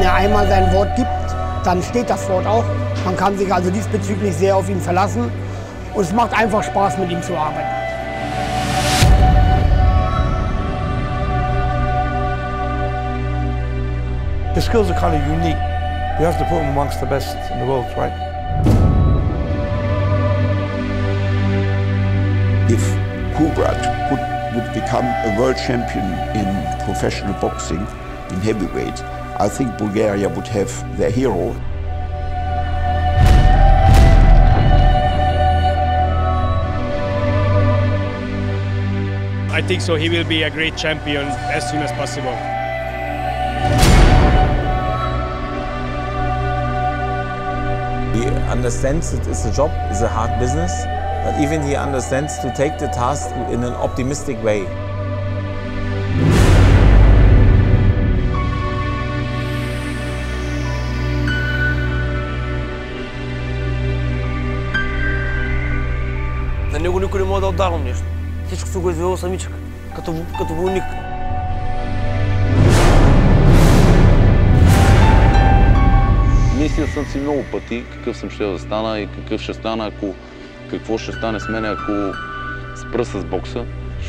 Wenn er einmal sein Wort gibt, dann steht das Wort auch. Man kann sich also diesbezüglich sehr auf ihn verlassen. Und es macht einfach Spaß, mit ihm zu arbeiten. The skills are kind of unique. You have to put him amongst the best in the world, right? If Kubrat would become a world champion in professional boxing, in heavyweight, I think Bulgaria would have their hero. I think so. He will be a great champion as soon as possible. He understands that it's a job, it's a hard business, but even he understands to take the task in an optimistic way. На него никой не може да отдавам нещо. Всичко се го извело самичък, като войник. Мислил съм си много пъти какъв съм ще да стана и какъв ще стана, какво ще стане с мен, ако спра с бокса.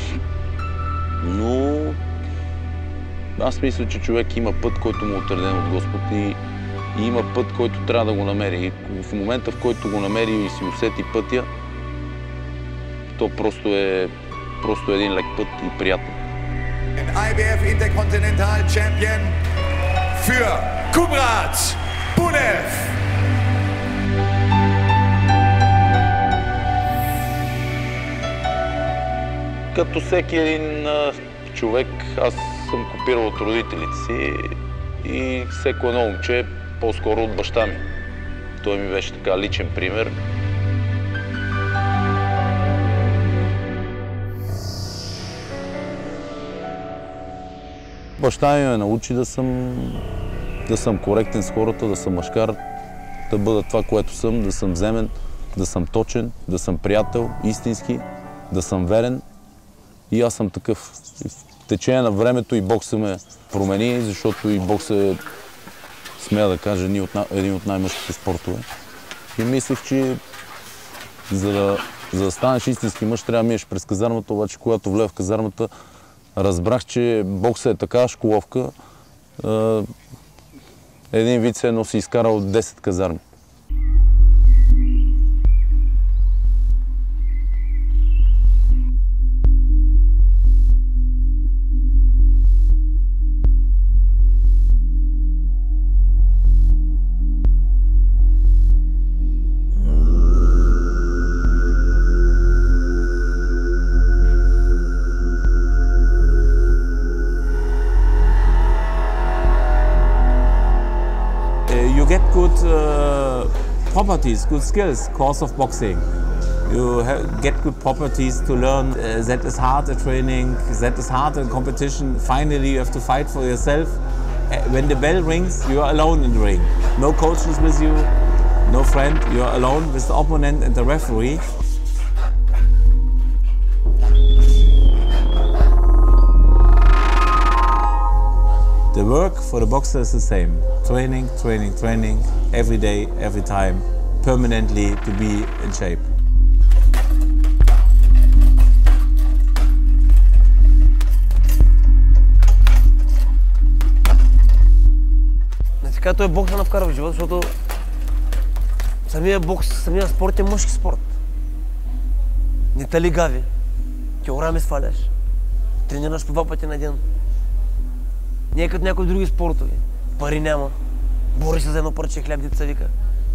Но аз мисля, че човек има път, който му е отреден от Господ и има път, който трябва да го намери. И в момента, в който го намери и си усети пътя, то просто е един лек път и приятно. IBF interkontinentalen Champion für Kubrat Pulev. Като всеки един човек, аз съм копирал от родителите си и всеко едно момче по-скоро от баща ми. Той ми беше така личен пример. Баща ми ме научи да съм коректен с хората, да съм мъжкар, да бъда това, което съм, да съм вземен, да съм точен, да съм приятел, истински, да съм верен. И аз съм такъв. В течение на времето и бокса ме промени, защото и бокса е, смея да кажа, един от най-мъжките спортове. И мислех, че за да станеш истински мъж, трябва да минеш през казармата, обаче когато влея в казармата, разбрах, че бокса е такава школовка. Един вид се едно си изкарал 10 казарми. You get good properties, good skills, course of boxing. You get good properties to learn that is hard at training, that is hard in competition. Finally, you have to fight for yourself. When the bell rings, you are alone in the ring. No coaches with you, no friend. You are alone with the opponent and the referee. The work for the boxer is the same. Training, training, training, every day, every time, permanently to be in shape. Така той бокса навкара в живота, защото самия бокс, самия спорт е мъжки спорт. Не те лигави. Килограми сваляш. Тренираш по 2 пъти на ден. Не е като някои други спортове. Пари няма. Бориш се за едно парче хляб, деца вика.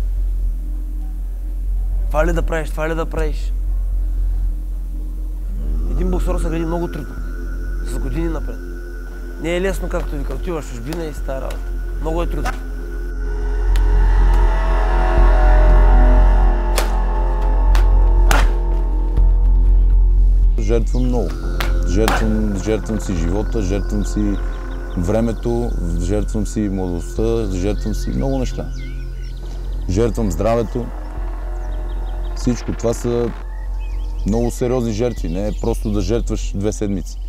Това ли да правиш, това ли да правиш? Един боксер се гради много трудно. С години напред. Не е лесно, както вика. Отиваш в чужбина и си тая работа. Много е трудно. Жертвам много. Жертвам си живота, жертвам си времето, жертвам си младостта, жертвам си много неща. Жертвам здравето. Всичко това са много сериозни жертви. Не е просто да жертваш 2 седмици.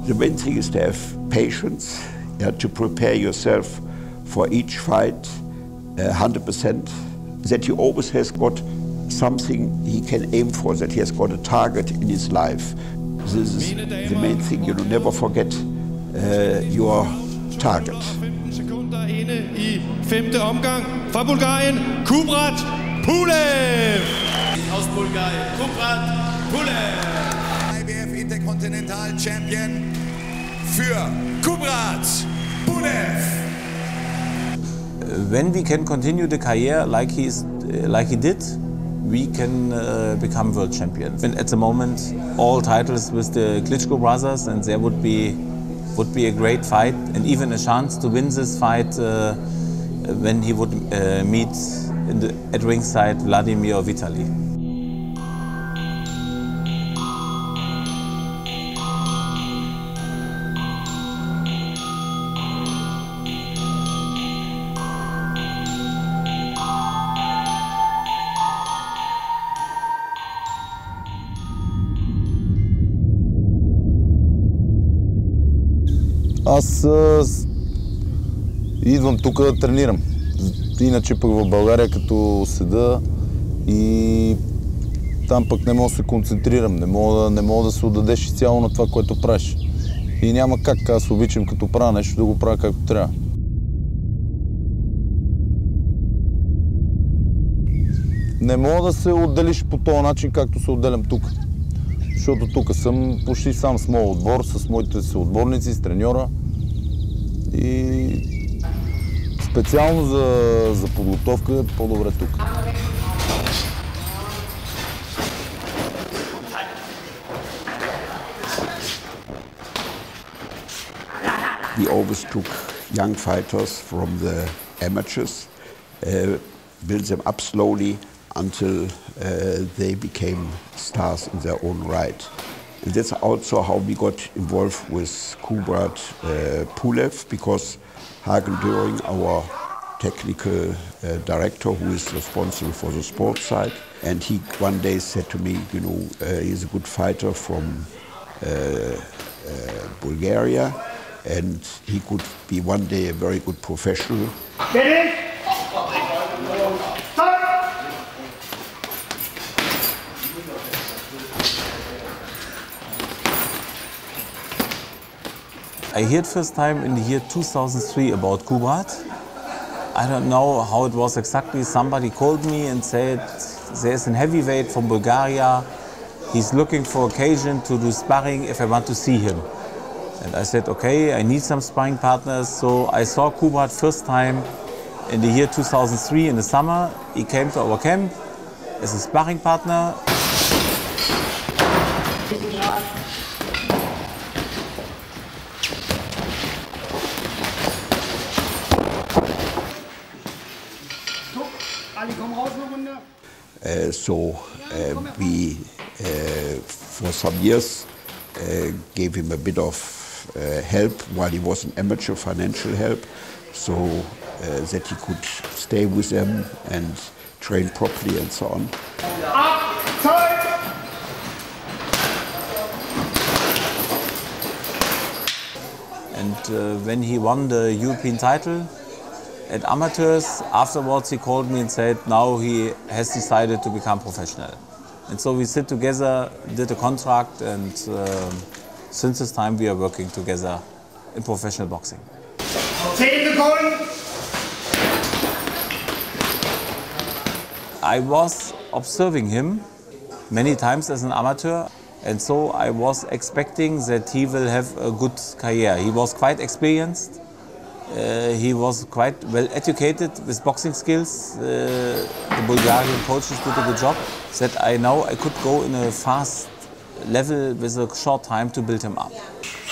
The main thing is to have patience, to prepare yourself for each fight 100%, that he always has got something he can aim for, that he has got a target in his life. This is the main thing, never forget your target. 15 sekunder inde i 5. omgang fra Bulgarien, Kubrat Pulev. Aus Bulgarien, Kubrat Pulev. IBF Interkontinentalen Champion für Kubrat Pulev. When we can continue the career like he did, we can become world champion. And at the moment, all titles with the Klitschko brothers, and there would be a great fight and even a chance to win this fight when he would meet at ringside Vladimir or Vitaly. Аз идвам тук да тренирам. Иначе пък в България като седа и там пък не мога да се концентрирам, не мога да се отдадеш изцяло на това, което правиш. И няма как, аз обичам като правя нещо да го правя както трябва. Не мога да се отделиш по този начин, както се отделям тук. Защото тук съм почти сам с моят отбор, с моите съотборници, с треньора. И специално за подготовка е по-добре тук. We always took young fighters from the amateurs, built them up slowly until they became stars in their own right. And that's also how we got involved with Kubrat Pulev, because Hagen Döring, our technical director who is responsible for the sports side, and he one day said to me, he's a good fighter from Bulgaria, and he could be one day a very good professional. I heard first time in the year 2003 about Kubrat. I don't know how it was exactly. Somebody called me and said there's a heavyweight from Bulgaria. He's looking for occasion to do sparring if I want to see him. And I said, okay, I need some sparring partners. So I saw Kubrat first time in the year 2003 in the summer. He came to our camp as a sparring partner. We, for some years, gave him a bit of help while he was an amateur, financial help, so that he could stay with them and train properly and so on. And when he won the European title at amateurs, afterwards he called me and said now he has decided to become professional. And so we sit together, did a contract, and since this time we are working together in professional boxing. 10 Sekunden! I was observing him many times as an amateur, and so I was expecting that he will have a good career. He was quite experienced. He was quite well educated with boxing skills. The Bulgarian coaches did a good job. That I know I could go in a fast level with a short time to build him up.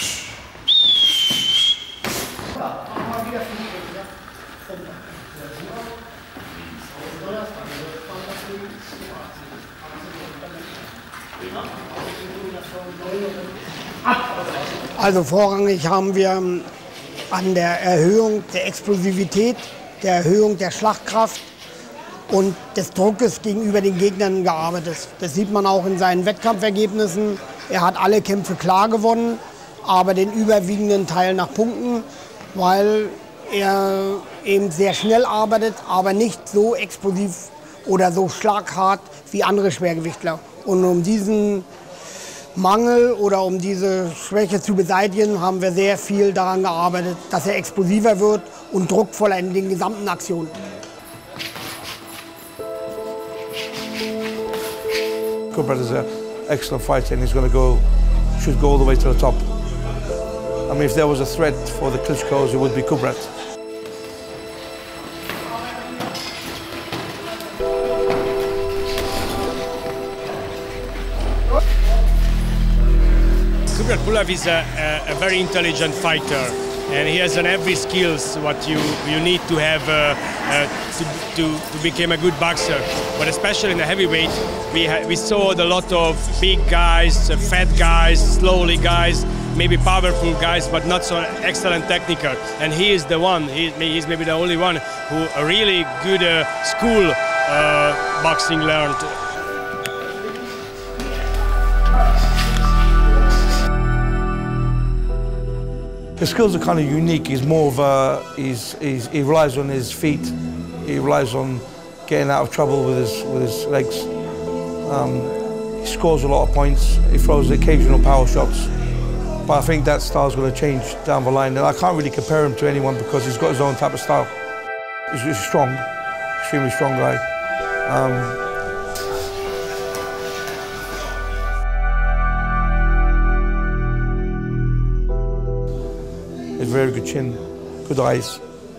Also vorrangig haben wir an der Erhöhung der Explosivität, der Erhöhung der Schlagkraft und des Druckes gegenüber den Gegnern gearbeitet. Das sieht man auch in seinen Wettkampfergebnissen. Er hat alle Kämpfe klar gewonnen. aber den überwiegenden Teil nach Punkten, weil er eben sehr schnell arbeitet, aber nicht so explosiv oder so schlaghart wie andere Schwergewichtler. Und um diesen Mangel oder um diese Schwäche zu beseitigen, haben wir sehr viel daran gearbeitet, dass er explosiver wird und druckvoller in den gesamten Aktionen. Kubrat is an excellent fighter and he's going to should go all the way to the top. I mean, if there was a threat for the Klitschko's, it would be Kubrat. Kubrat Pulev is a very intelligent fighter, and he has every skills what you need to have to become a good boxer. But especially in the heavyweight, we saw a lot of big guys, fat guys, slowly guys, maybe powerful guys, but not so excellent technical. And he is the one. He's maybe the only one who a really good school boxing learned. His skills are kind of unique. He's more of a, he relies on his feet. He relies on getting out of trouble with his legs. He scores a lot of points. He throws the occasional power shots. But I think that style's going to change down the line. And I can't really compare him to anyone because he's got his own type of style. He's strong, extremely strong guy. He's very good chin, good eyes.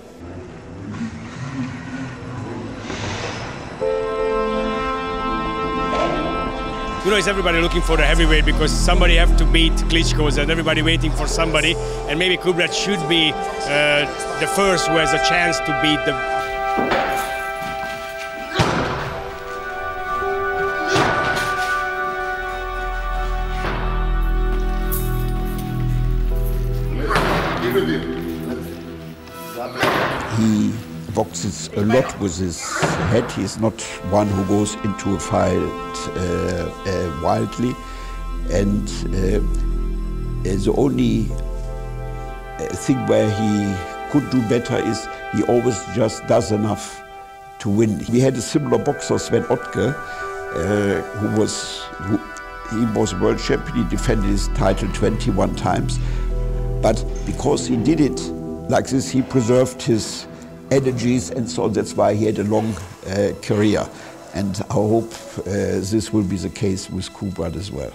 You know, is everybody looking for the heavyweight because somebody have to beat Klitschko's and everybody waiting for somebody. And maybe Kubrat should be the first who has a chance to beat the... He boxes a lot with his head. He's not one who goes into a fight wildly. And the only thing where he could do better is he always just does enough to win. We had a similar boxer, Sven Ottke, he was world champion. He defended his title 21 times. But because he did it like this, he preserved his energies, and so that's why he had a long career. And I hope this will be the case with Kubrat as well.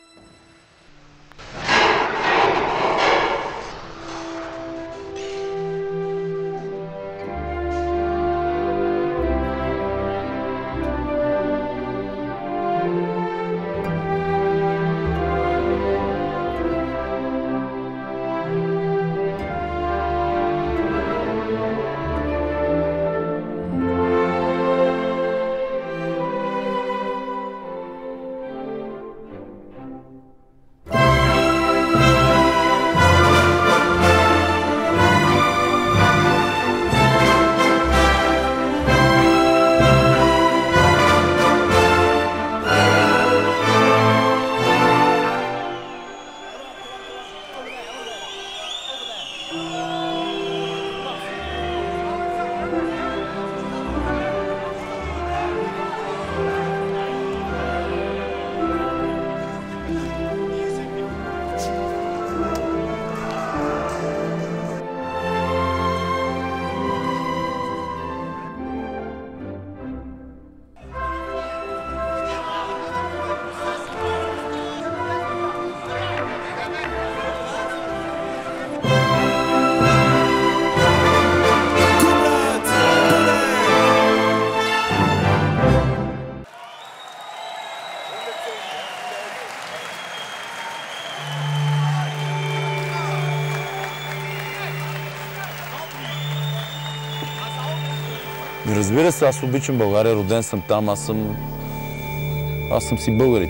Разбира се, аз обичам България, роден съм там, аз съм си българин.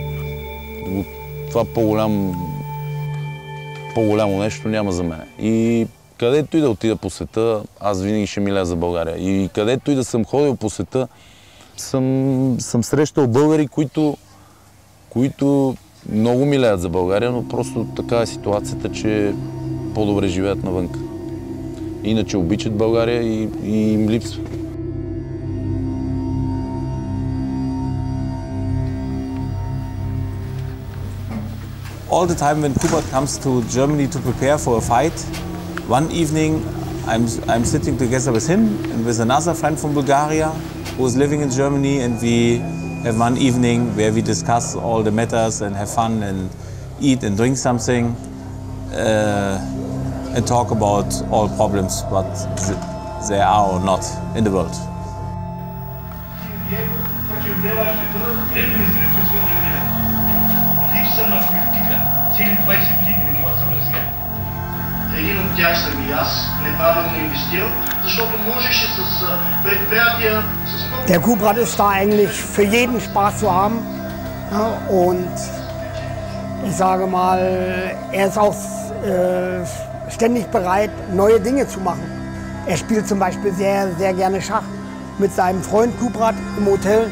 Това по-голямо нещо няма за мен. И където и да отида по света, аз винаги ще миля за България. И където и да съм ходил по света, съм срещал българи, които много милеят за България, но просто така е ситуацията, че по-добре живеят навънка. Иначе обичат България и им липсва. All the time when Kubrat comes to Germany to prepare for a fight, one evening I'm sitting together with him and with another friend from Bulgaria who is living in Germany, and we have one evening where we discuss all the matters and have fun and eat and drink something and talk about all problems what there are or not in the world. Един от тях съм и аз, неправилно инвестирал, защото можеше с предприятия, с много... Der Kubrat ist da eigentlich für jeden Spaß zu haben, ja, und ich sage mal, er ist auch ständig bereit, neue Dinge zu machen. Er spielt zum Beispiel sehr, sehr gerne Schach mit seinem Freund Kubrat im Hotel.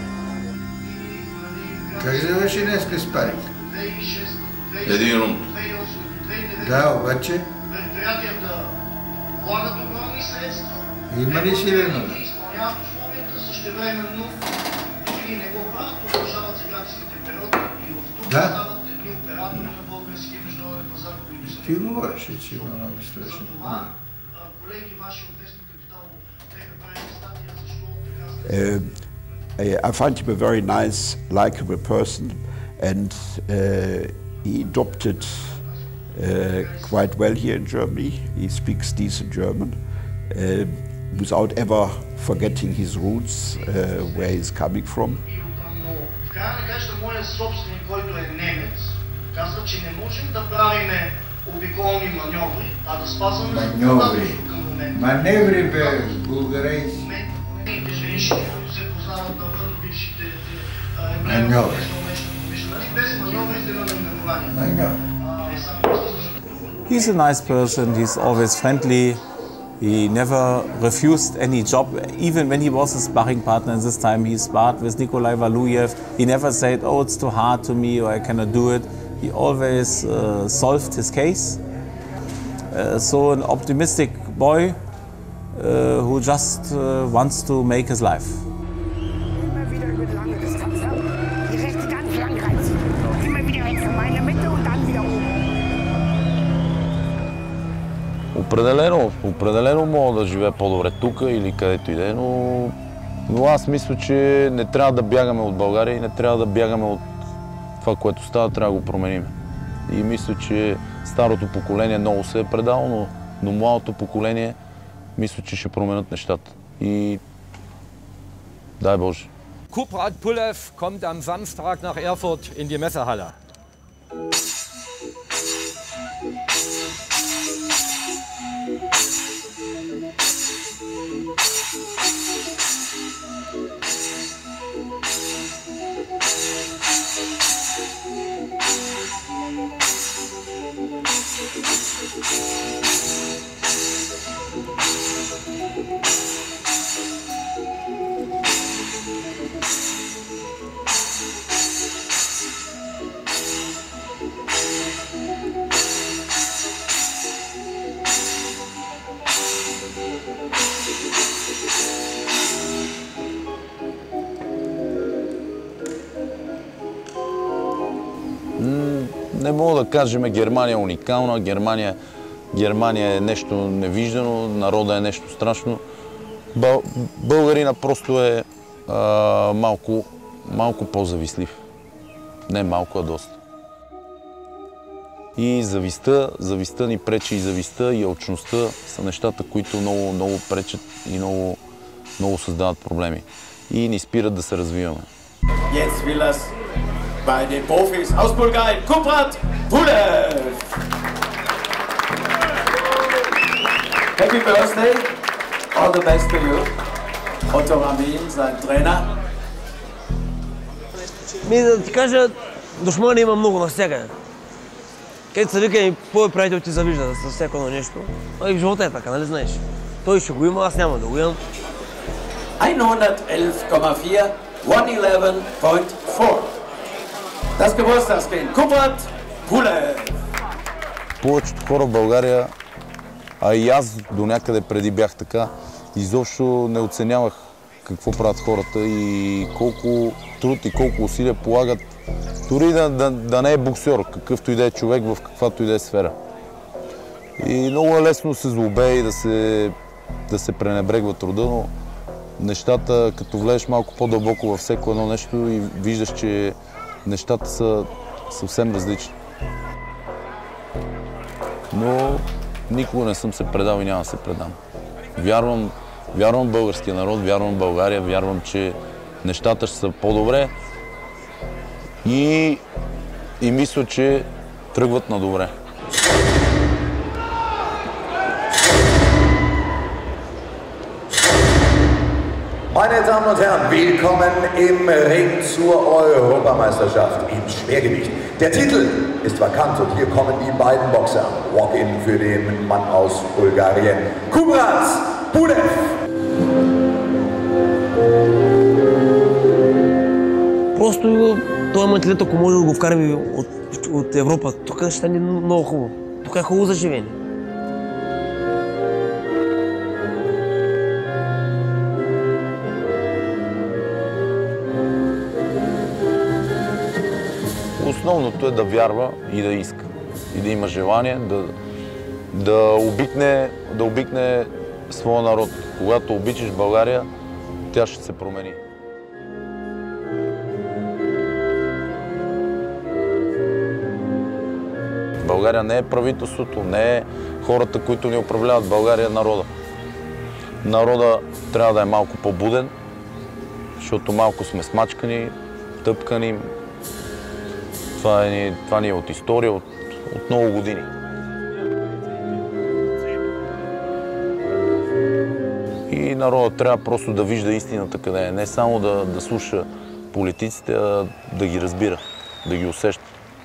Как завърши днеска спаринг? Един рунд. Да, обаче. Предприятията влагат огромни средства. Има ли силено? Изпълняват условията, същевременно други не го правят, продължават за гратиските периоди и в тук стават едни оператори на български международен пазар, които са... Ти говореше, че има много страшно. Колеги, ваши отвестни капитал бяха правили статия, защо така... I find him a very nice, likable person, and he adopted quite well here in Germany. He speaks decent German without ever forgetting his roots, where he's coming from. В края на краща моят собственик, който е немец, казва, че не можем да правим обиколни маньоври, а да спазваме законодателството към момента. Маневри бе, българейци. Те женишки, които се познават навън, бившите маньоври. Без маньоврите на наименования. He's a nice person, he's always friendly, he never refused any job. Even when he was a sparring partner in this time, he sparred with Nikolai Valuyev. He never said, oh, it's too hard to me or I cannot do it. He always solved his case. So an optimistic boy who just wants to make his life. Определено мога да живея по-добре тук или където и да е, но аз мисля, че не трябва да бягаме от България и не трябва да бягаме от това, което става, трябва да го променим. И мисля, че старото поколение много се е предало, но младото поколение мисля, че ще променят нещата. И дай Боже. Kubrat Pulev kommt am Samstag nach Erfurt in die Messehalle. Не мога да кажем, Германия е уникална, Германия е нещо невиждано, народа е нещо страшно. Българина просто е малко по-завистлив. Не малко, а доста. И завистта ни пречи, и завистта, и алчността са нещата, които много пречат и много създават проблеми. И ни спират да се развиваме. Bei den Profis aus Bulgarien, Kubrat Pulev. Happy birthday, all the best to you. Otto Ramin, sein Trainer. Да ти кажа, душмани има много навсякъде. Където се вика и твой приятел ти завижда със всяко едно нещо. И в живота е така, нали знаеш? Той ще го има, аз няма да го имам. 111,4, 111.4. das Geburtstagskind, Kubrat Pulev. Повечето хора в България, а и аз до някъде преди бях така, изобщо не оценявах какво правят хората и колко труд и колко усилия полагат, дори да не е боксер, какъвто и да е човек в каквато и да е сфера. И много е лесно да се злобее и да се пренебрегва труда, но нещата, като влезеш малко по-дълбоко във всеко едно нещо и виждаш, че нещата са съвсем различни. Но никога не съм се предал и няма да се предам. Вярвам в българския народ, вярвам в България, вярвам, че нещата ще са по-добре и мисля, че тръгват на добре. Meine Damen und Herren, willkommen im Ring zur Europameisterschaft im Schwergewicht. Der Titel ist vakant und hier kommen die beiden Boxer. Walk-in für den Mann aus Bulgarien, Kubrat Pulev. Просто този менталитет, ако може да го вкараме от Европа, тук ще стане много хубаво. Тук е хубаво за живеене. Основното е да вярва и да иска. И да има желание да обикне своя народ. Когато обичаш България, тя ще се промени. България не е правителството, не е хората, които ни управляват. България е народа. Народа трябва да е малко по-буден, защото малко сме смачкани, тъпкани. Това ни е от история, от много години. И народът трябва просто да вижда истината къде е. Не само да слуша политиците, а да ги разбира, да ги усеща.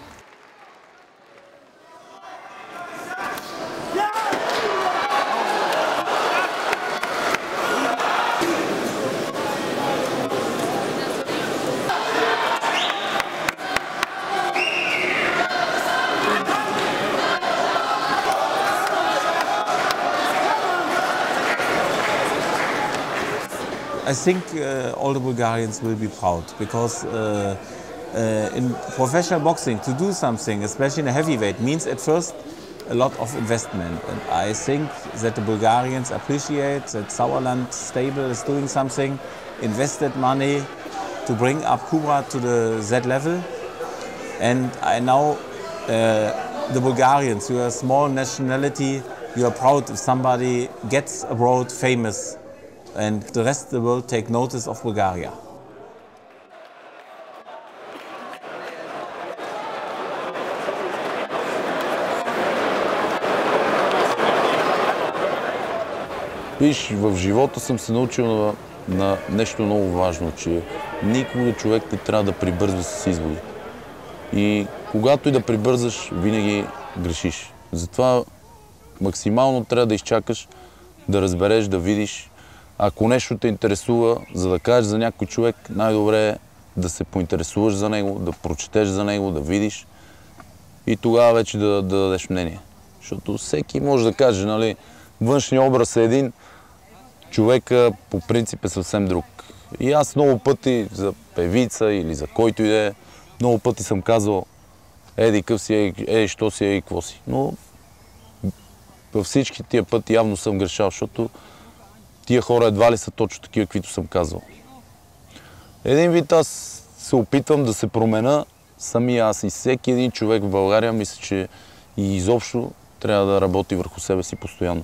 I think all the Bulgarians will be proud because in professional boxing to do something, especially in a heavyweight, means at first a lot of investment. And I think that the Bulgarians appreciate that Sauerland Stable is doing something, invested money to bring up Kubrat to the Z level. And I know the Bulgarians, you are a small nationality, you are proud if somebody gets abroad famous. And the rest of the world take notice of Bulgaria. Виж, в живота съм се научил на нещо много важно, че никога човек не трябва да прибързва с изводи. И когато и да прибързаш, винаги грешиш. Затова максимално трябва да изчакаш, да разбереш, да видиш. Ако нещо те интересува, за да кажеш за някой човек, най-добре е да се поинтересуваш за него, да прочетеш за него, да видиш и тогава вече да дадеш мнение. Защото всеки може да каже, нали, външният образ е един, човека по принцип е съвсем друг. И аз много пъти за певица или за който и да е, много пъти съм казвал, еди къв си, що си, еди какво си. Но във всички тия пъти явно съм грешал, защото тия хора едва ли са точно такива, каквито съм казал. Един вид аз се опитвам да се променя самия аз и всеки един човек в България мисля, че и изобщо трябва да работи върху себе си постоянно.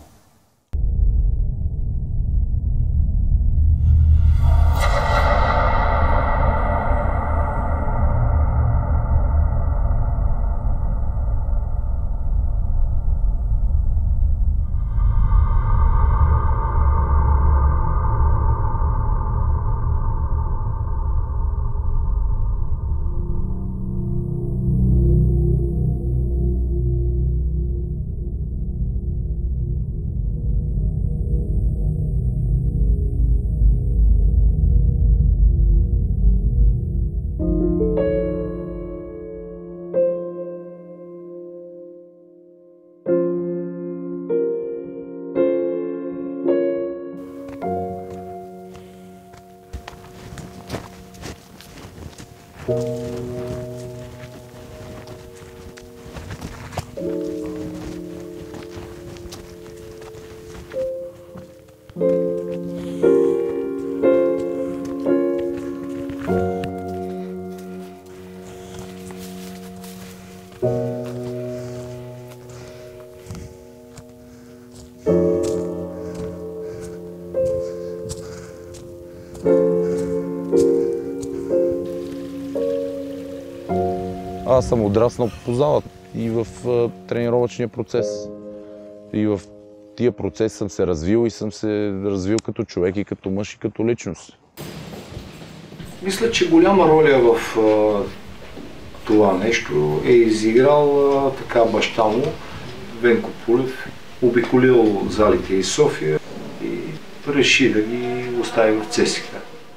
Аз съм отраснал по залата и в тренировъчния процес. И в тия процес съм се развил и съм се развил като човек и като мъж и като личност. Мисля, че голяма роля в това нещо е изиграл така баща му, Венко Пулев, обиколил залите из София и реши да ги остави в ЦСКА.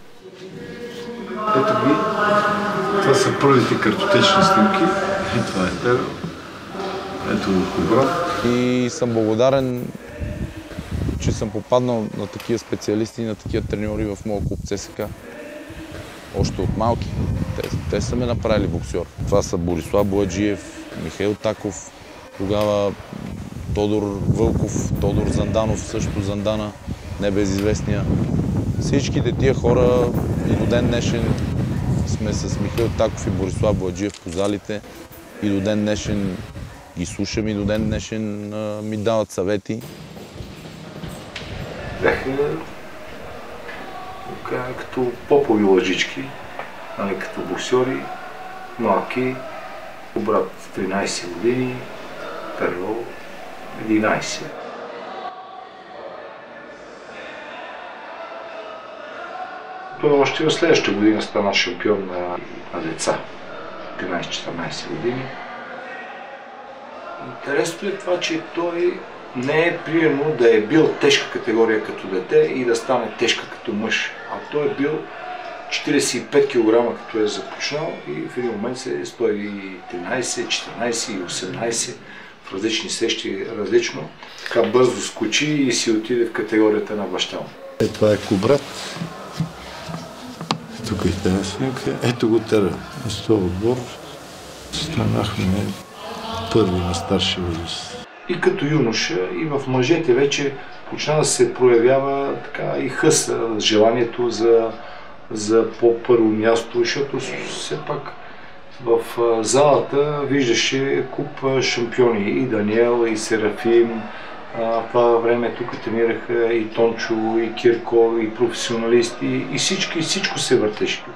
Ето ги, това са първите картотечни снимки. Това е Перо, ето го Kubrat. И съм благодарен, че съм попаднал на такива специалисти и на такива треньори в моя клуб ЦСКА. Още от малки. Те са ме направили боксер. Това са Борислав Бояджиев, Михаил Таков, тогава Тодор Вълков, Тодор Занданов, също Зандана, небезизвестния. Всичките тия хора и до ден днешен сме с Михаил Таков и Борислав Бояджиев по залите. И до ден днешен ги слушам и до ден днешен ми дават съвети. Бяха като попови лъжички, като боксери, малки. Kubrat 13 години, Перо 11. Той още в следващата година стана шампион на деца, 13-14 години. Интересното е това, че той не е примерно да е бил тежка категория като дете и да стане тежка като мъж. А той е бил 45 кг като е започнал и в един момент се е 113, 14 и 18 в различни срещи различно. Така бързо скочи и си отиде в категорията на баща му. Това е Kubrat. Тук е тази снимка. Ето го тера. С този отбор станахме първи на старши възраст. И като юноша, и в мъжете вече почна да се проявява така и хъса, желанието за по-първо място, защото все пак в залата виждаше куп шампиони, и Даниел, и Серафим. В това време тук тренираха и Тончо, и Кирко, и професионалисти, и всичко се въртеше.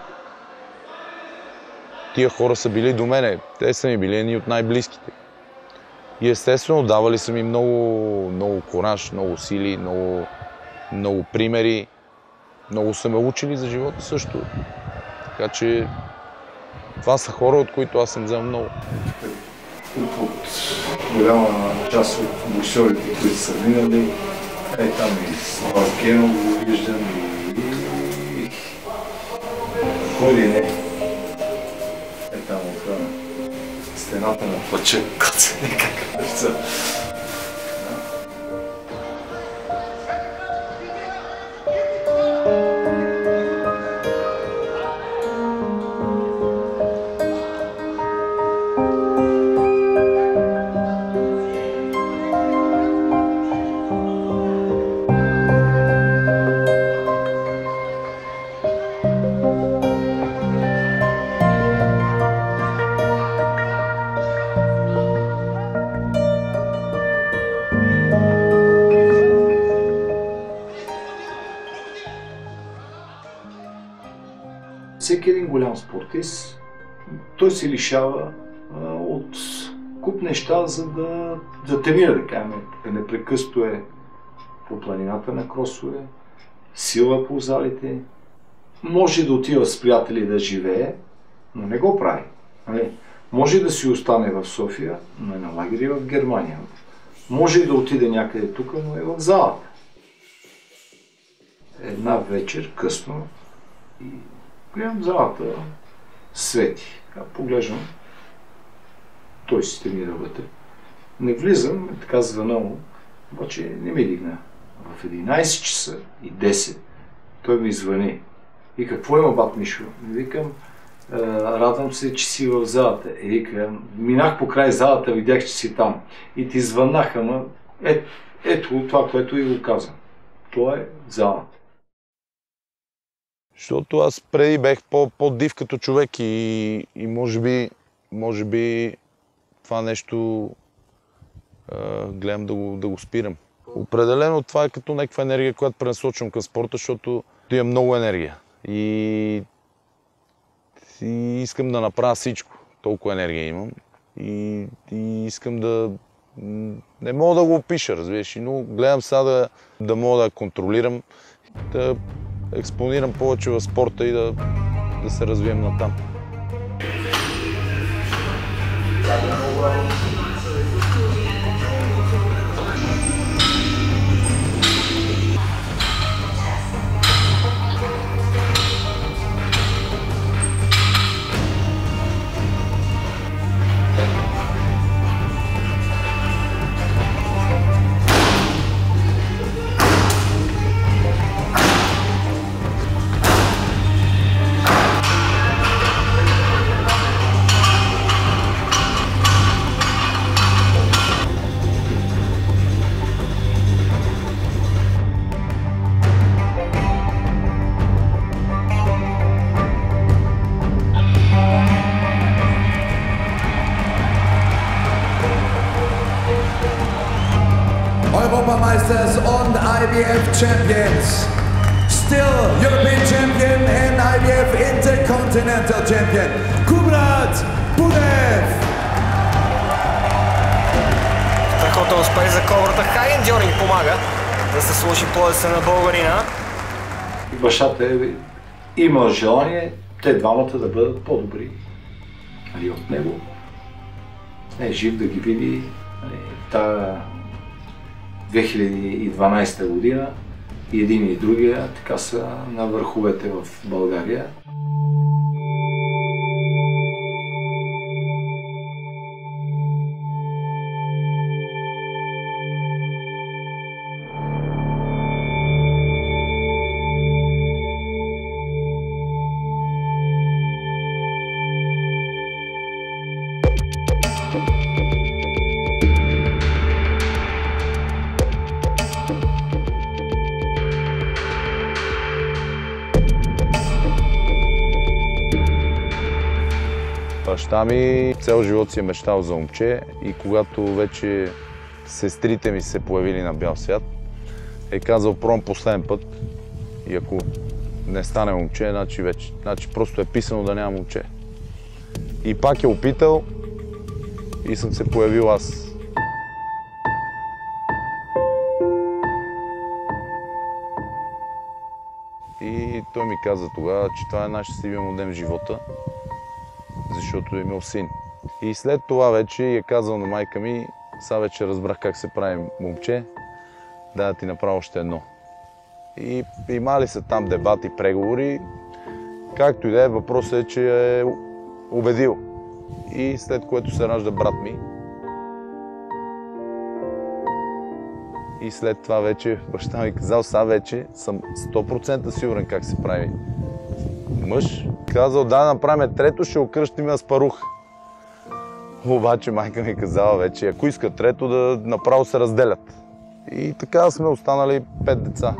Тия хора са били до мене, те са ми били едни от най-близките. И естествено давали са ми много кораж, много сили, много примери. Много са ме учили за живота също. Така че това са хора, от които аз съм взел много. От голяма част от боксерите, които са минали, там и Слав Генов го виждам и кой ли не. Там от стената на плача, коцени как деца. Всеки един голям спортист, той се лишава от куп неща, за да тренира, да кажем, непрекъснато е по планината на кросове, сила по залите, може да отива с приятели да живее, но не го прави. Може да си остане в София, но е на лагери в Германия. Може да отиде някъде тук, но е в залата. Една вечер, късно, и гледам залата, свети. Поглеждам, той си тренира вътре. Не влизам, така звънало, обаче не ми дигна. В 11 часа и 10 той ми звъни. И какво има, бат Мишо? Викам, Радвам се, че си в залата. Минах по край залата, видях, че си там. И ти звъннах, ама ето това, което и го казвам. Това е залата. Защото аз преди бех по-див като човек и може би това нещо гледам да го спирам. Определено това е като някаква енергия, която пренасочвам към спорта, защото имам много енергия. И искам да направя всичко. Толкова енергия имам. И искам да... Не мога да го опиша, разбираш, но гледам сега да мога да контролирам, да експонирам повече в спорта и да се развием натам. Europameisters und IBF Champions. Still European Champion and IBF Intercontinental Champion, Kubrat Pulev. Страхотен успех за Кобрата. Хай ендюринг помага да се сложи пояса на българина. Бащата има желание те двамата да бъдат по-добри от него. Не е жив да ги види. Та 2012 година и един и другия така са на върховете в България. Баща ми цял живот си е мечтал за момче и когато вече сестрите ми се появили на бял свят, е казал пробвам последен път и ако не стане момче, значи просто е писано да няма момче. И пак е опитал и съм се появил аз. И той ми каза тогава, че това е най-щастливият му ден в живота, защото е имал син. И след това вече е казал на майка ми, сега вече разбрах как се прави момче, да ти направя още едно. И имали са там дебати, преговори, както и да е, въпросът е, че е убедил. И след което се ражда брат ми. И след това вече баща ми казал, сега вече съм 100% сигурен как се прави мъж. Казал, да направим трето, ще окръстим Аспарух. Обаче майка ми казала вече, ако искат трето, да направо се разделят. И така сме останали 5 деца.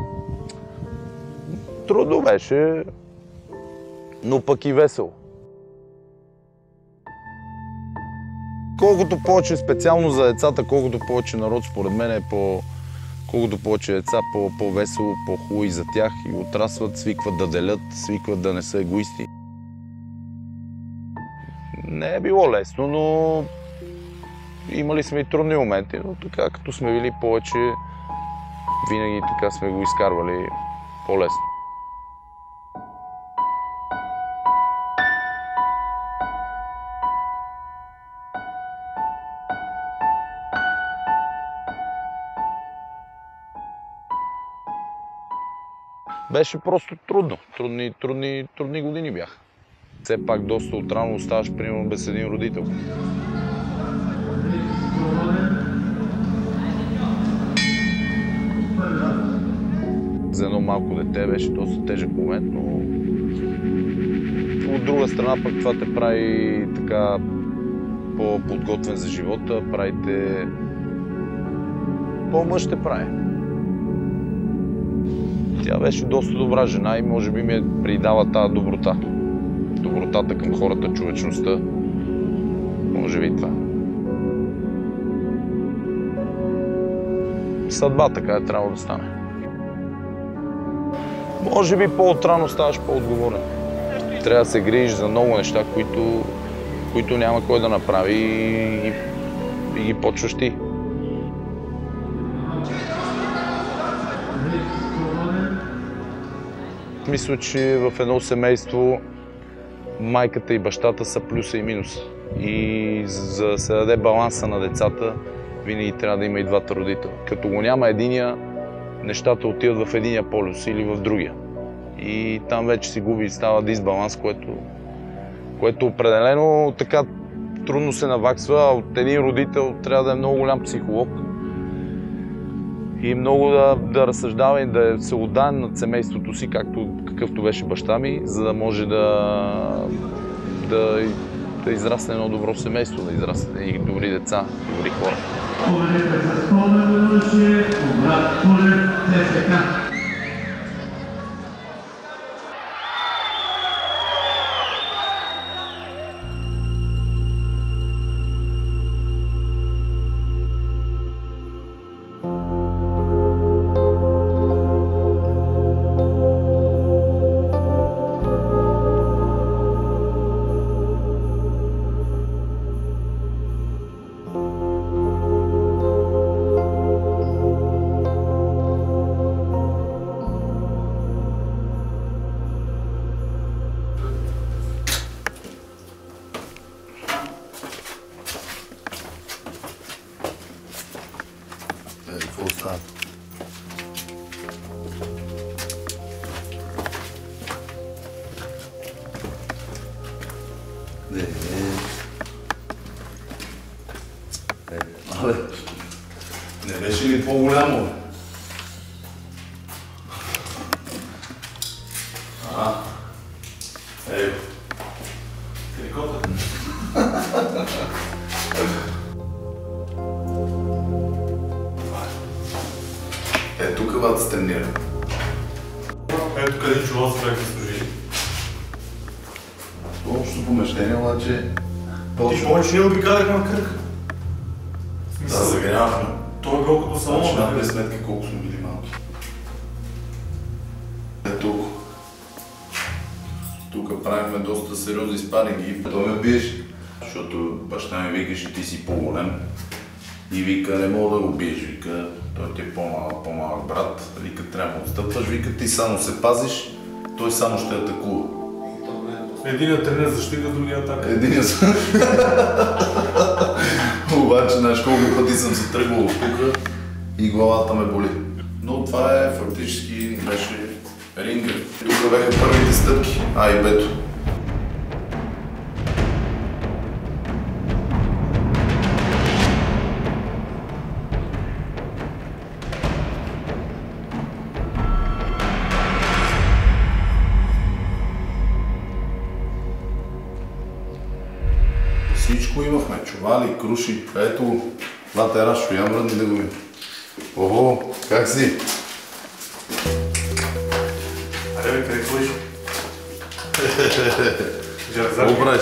Трудно беше, но пък и весело. Колкото повече специално за децата, колкото повече народ, според мен е колкото повече деца, по-весело, по-хубаво и за тях. И отрастват, свикват да делят, свикват да не са егоисти. Не е било лесно, но имали сме и трудни моменти, но така като сме били повече, винаги така сме го изкарвали по-лесно. Беше просто трудно. Трудни години бяха. Все пак доста отрано оставаш, примерно, без един родител. За едно малко дете беше доста тежък момент, но от друга страна пък това те прави така по-подготвен за живота, правите по-мъж те прави. Тя беше доста добра жена и може би ми е придала тази доброта. Добротата към хората, човечността. Може би това. Съдба така е трябвало да стане. Може би по-отрано ставаш по-отговорен. Трябва да се грижиш за много неща, които няма кой да направи и ги почваш ти. Мисля, че в едно семейство майката и бащата са плюса и минуса. И за да се даде баланса на децата, винаги трябва да има и двата родителя. Като го няма единия, нещата отиват в единия полюс или в другия. И там вече си губи и става дисбаланс, което определено така трудно се наваксва. От един родител трябва да е много голям психолог и много да разсъждава и да се отдае над семейството си, какъвто беше баща ми, за да може да израсне едно добро семейство, да израсне и добри деца, добри хора. Kubrat Pulev, ЦСКА. Какво става? Не беше ли по-голямо? Трикота. Тук вата се тренира. Ето къде чула с човек се служи. Общо помещение, обаче... Ти можеш ли обикаляхме на кръг? Да, загрявахме. Той е бил като салон. Значи набре сметка колко сме били малки. Ето тук правихме доста сериозни спаринги. Той ме биеше, защото баща ми викаше, ти си по-голем. И вика, не мога да го биеш, вика, той ти е по-малък брат, вика, трябва да отстъпваш, вика, ти само се пазиш, той само ще атакува. Единият тренер защита, другия атака. Единият Обаче, знаеш колко пъти съм се тръгвал от тук и главата ме боли. Но това е фактически беше ринга. Тук бяха първите стъпки, А и Б-то. Всичко имахме, чували, круши. Ето, това те Рашо, я мръдни да го ми. Ого, как си? Аре бе, къде ходиш? Какво правиш?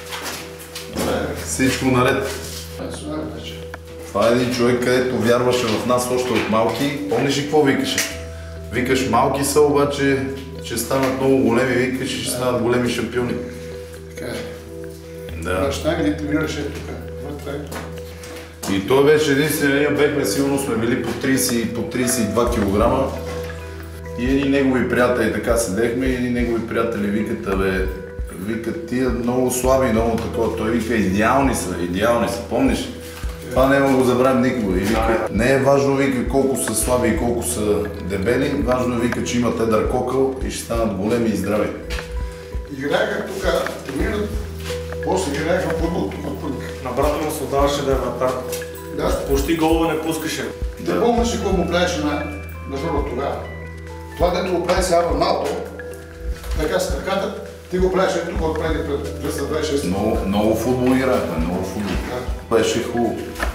Всичко наред. Това е един човек, където вярваше в нас още от малки. Помниш ли какво викаше? Викаш, малки са, обаче ще станат много големи, викаш, ще станат големи шампиони. Така е. Да. Баща ги тренираше тук, вътре. И той беше единствения, бехме сигурно сме били по 32 кг. И едни негови приятели така седехме и едни негови приятели викат, бе, викат тия много слаби, много такова. Той вика, идеални са, помниш? Това няма да го забравим никога. И вика, не е важно, вика, колко са слаби и колко са дебели, важно е, вика, че имат едър кокъл и ще станат големи и здрави. Играеха тук, тренират, после играеха футбол тук. На брата му се отдаваше да е вратар. Да. Почти голове не пускаше. Не помниш какво му правеше на Жоро тогава. Това, дето го прави сега Роналдо, така с краката, Ти го правиш тук отпреди през 26. Много футбол играхме, много футбол. Беше хубаво.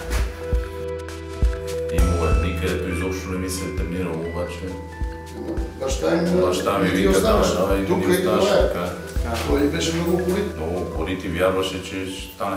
Имало дни, където изобщо не ми се е тренирало, обаче... Баща ми вика, давай, не ни оставаш така. Той беше много упорит. Много упорит и вярваше, че ще стане.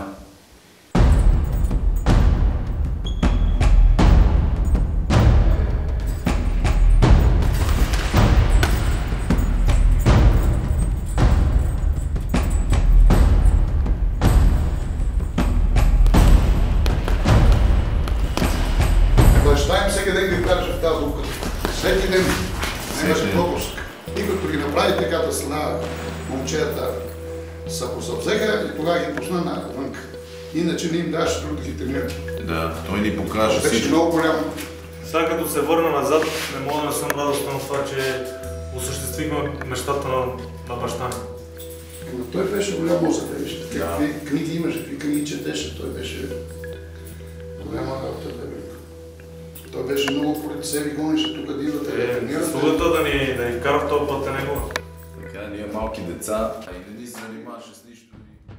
Баща им всеки ден ги вкараше в тази дупка. Всеки ден. Немаше пропуск. И като ги направи така да стана момчета се посъвзеха и тогава ги пусна навънка. Иначе не им даваше друг да ги тренира. Да, той ни покаже всичко. Беше много голямо. Сега като се върна назад, не мога да не съм радостен от това, че осъществихме мечтата на баща ми. Но той беше голям мозък, вижте. Какви книги имаше, какви книги четеше. Той беше голяма работа. Той беше много поред себе, гонеше тук да идвате да тренирате. Заслугата да ни вкара в този път е негова. Така, ние малки деца, а и не ни се занимаваше с нищо.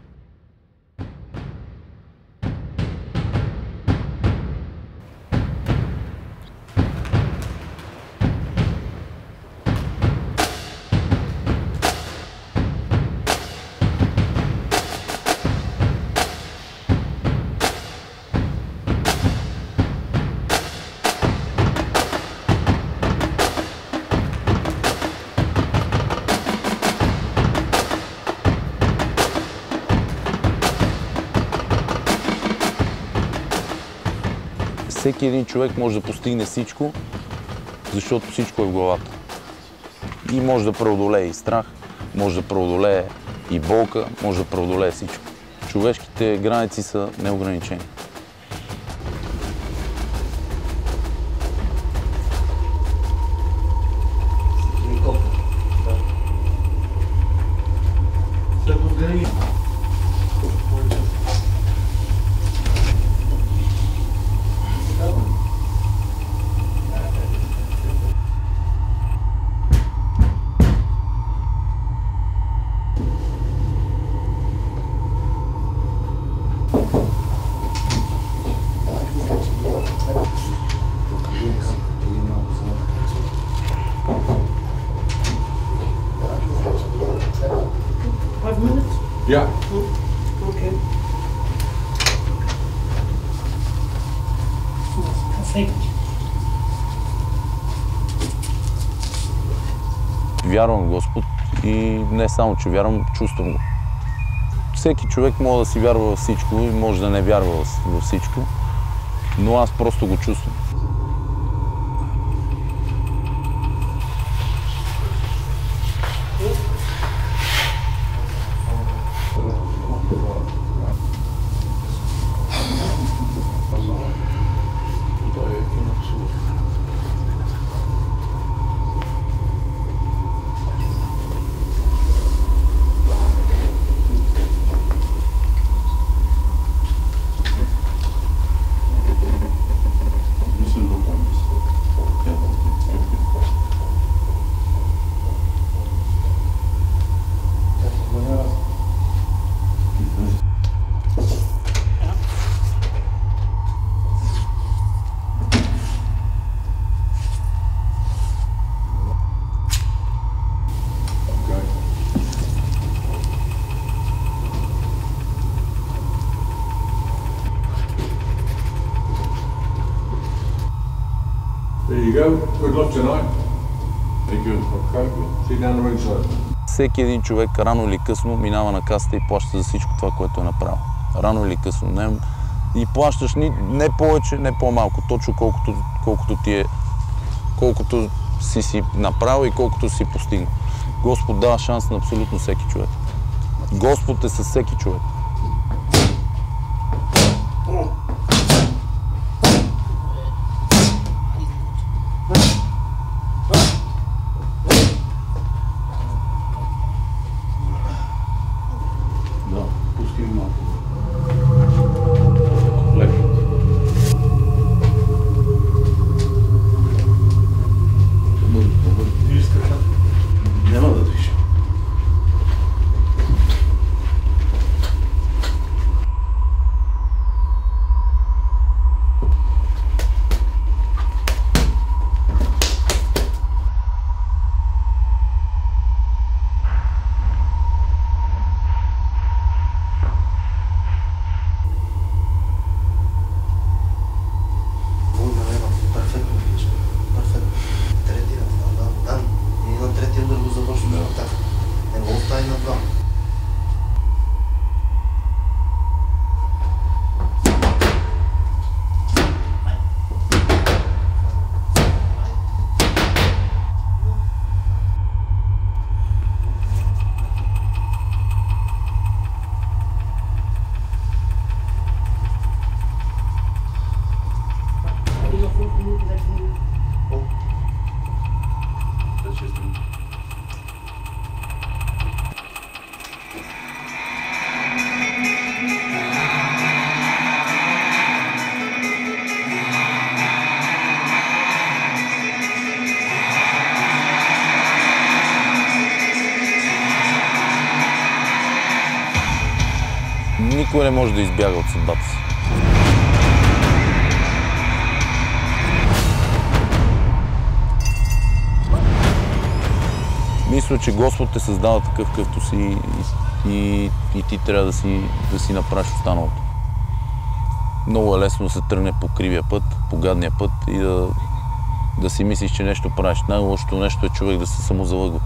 Всеки един човек може да постигне всичко, защото всичко е в главата. И може да преодолее и страх, може да преодолее и болка, може да преодолее всичко. Човешките граници са неограничени. Ja. Okay. Perfekt. Вярвам в Господ и не само, че вярвам, чувствам го. Всеки човек може да си вярва във всичко и може да не вярва във всичко, но аз просто го чувствам. There you go. Good luck tonight. Thank you. Okay. See you down the ringside. Всеки един човек рано или късно минава на касата и плаща за всичко това, което е направил. Рано или късно. Не, и плащаш не повече, не по-малко. Точно колкото си направил и колкото си постигнал. Господ дава шанс на абсолютно всеки човек. Господ е със всеки човек. Minuten, 6 Minuten. Oh. 6 Minuten. Никой не може да избяга от съдбата си. Мисля, че Господ те създава такъв, какъвто си и ти трябва да си направиш останалото. Много е лесно да се тръгне по кривия път, по гадния път и да си мислиш, че нещо правиш. Най-лошото нещо е човек да се самозалъгва.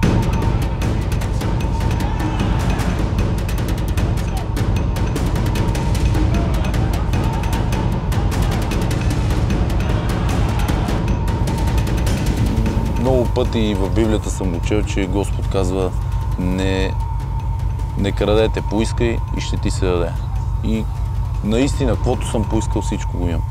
Много пъти в Библията съм го чел, че Господ казва: не крадете, поискай и ще ти се даде. И наистина, каквото съм поискал, всичко го имам.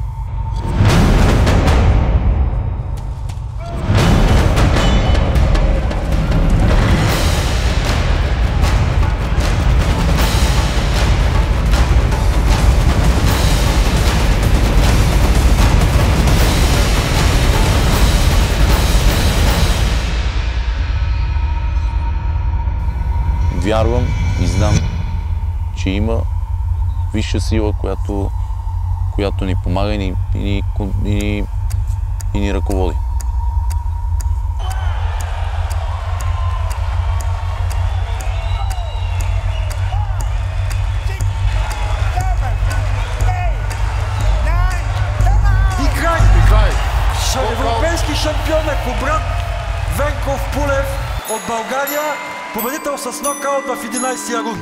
Вярвам и знам, че има висша сила, която ни помага и ни ръководи. И край! Европейски шампион е Kubrat Pulev от България. Победител с нокаут в 11-я рунд.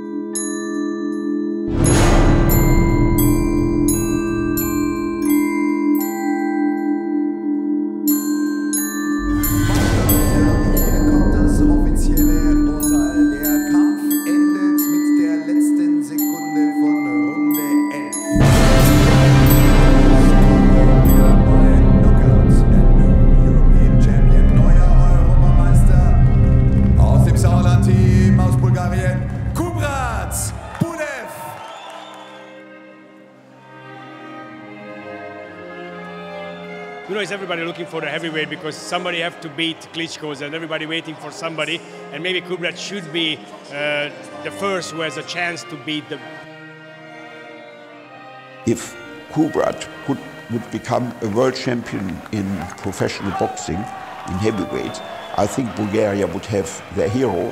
Kubrat Pulev. You know, is everybody looking for the heavyweight because somebody have to beat Klitschko's and everybody waiting for somebody, and maybe Kubrat should be the first who has a chance to beat them. If Kubrat would become a world champion in professional boxing, in heavyweight, I think Bulgaria would have their hero.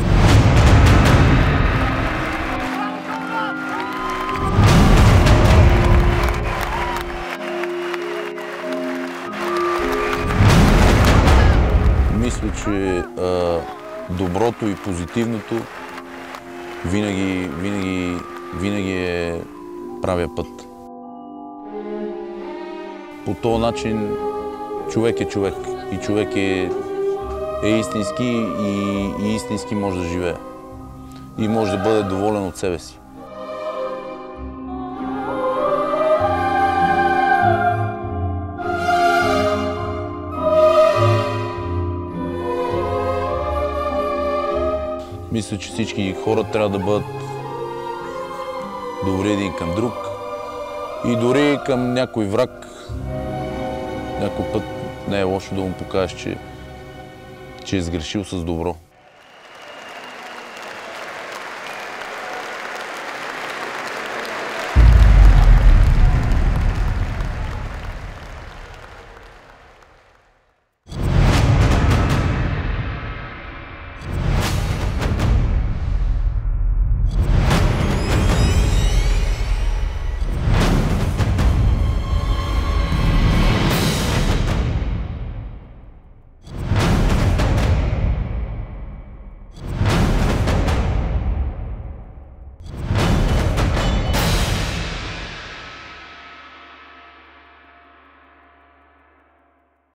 Мисля, че доброто и позитивното винаги е правия път. По този начин човек е човек и човек е истински и истински може да живее и може да бъде доволен от себе си. Мисля, че всички хора трябва да бъдат добри един към друг и дори към някой враг някой път не е лошо да му покажеш, че е сгрешил с добро.